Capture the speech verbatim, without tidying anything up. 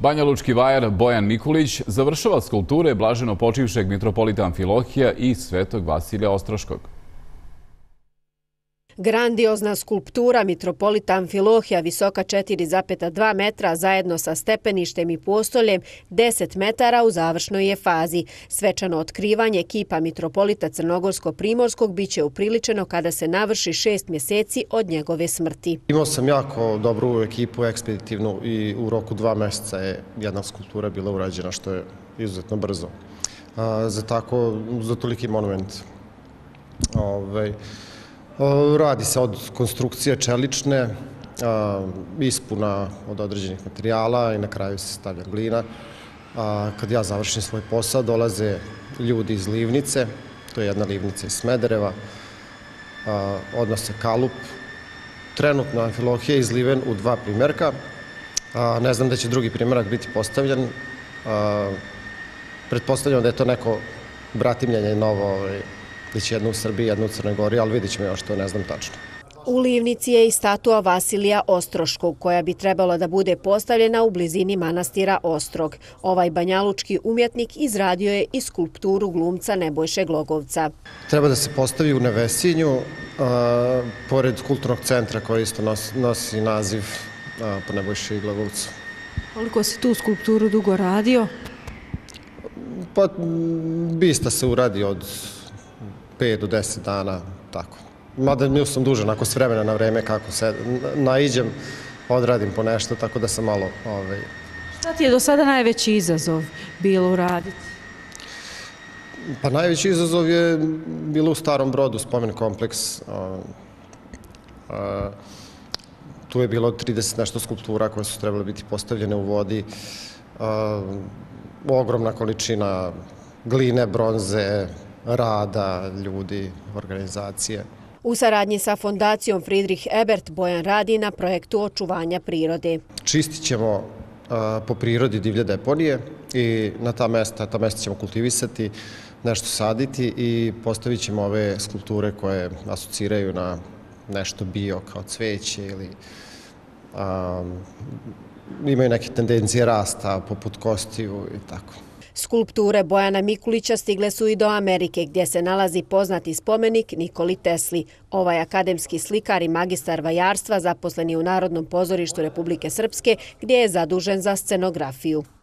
Banjalučki vajar Bojan Mikulić završava skulpture blaženo počivšeg mitropolita Amfilohija i svetog Vasilija Ostroškog. Grandiozna skulptura mitropolita Amfilohija visoka četiri zarez dva metra zajedno sa stepeništem i postoljem deset metara u završnoj je fazi. Svečano otkrivanje kipa mitropolita Crnogorsko-Primorskog biće upriličeno kada se navrši šest mjeseci od njegove smrti. Imao sam jako dobru ekipu, ekspeditivnu, i u roku dva mjeseca je jedna skulptura bila urađena, što je izuzetno brzo. Za tako, za toliki monument. Ovaj, Radi se od konstrukcije čelične, ispuna od određenih materijala i na kraju se stavlja glina. Kad ja završim svoj posao, dolaze ljudi iz livnice, to je jedna livnica iz Smedereva, odnose kalup. Trenutno Amfilohije je izliven u dva primjerka. Ne znam da će drugi primjerak biti postavljen. Pretpostavljam da je to neko bratimljenje novo, da će jednu u Srbiji, jednu u Crnoj Gori, ali vidjet ćemo još to, ne znam tačno. U livnici je i statua Vasilija Ostroškog, koja bi trebala da bude postavljena u blizini manastira Ostrog. Ovaj banjalučki umjetnik izradio je i skulpturu glumca Nebojše Glogovca. Treba da se postavi u Nevesinju, pored kulturnog centra koji isto nosi naziv po Nebojši Glogovcu. Koliko si tu skulpturu dugo radio? Pa, bista se uradi od pet do deset dana, tako. Mada nju sam dužan, ako s vremena na vreme, kako se naiđem, odradim po nešto, tako da sam malo... Ovaj... Šta ti je do sada najveći izazov bilo uraditi? Pa najveći izazov je bilo u Starom Brodu, spomen kompleks. A, a, tu je bilo trideset nešto skulptura koje su trebale biti postavljene u vodi. A, ogromna količina gline, bronze, rada, ljudi, organizacije. U saradnji sa fondacijom Friedrich Ebert Bojan radi na projektu očuvanja prirode. Čistit ćemo po prirodi divlje deponije i na ta mesta, ta mesta ćemo kultivisati, nešto saditi i postavit ćemo ove skulpture koje asociraju na nešto bio kao cveće ili a, imaju neke tendencije rasta poput kostiju i tako. Skulpture Bojana Mikulića stigle su i do Amerike, gdje se nalazi poznati spomenik Nikoli Tesli. Ovaj akademski slikar i magistar vajarstva zaposleni u Narodnom pozorištu Republike Srpske, gdje je zadužen za scenografiju.